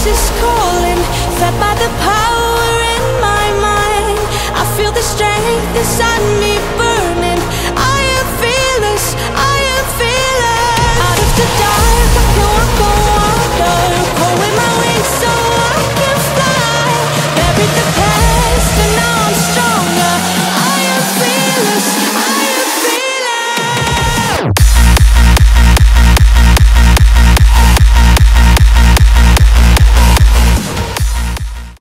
voice is calling, fed by the power in my mind. I feel the strength inside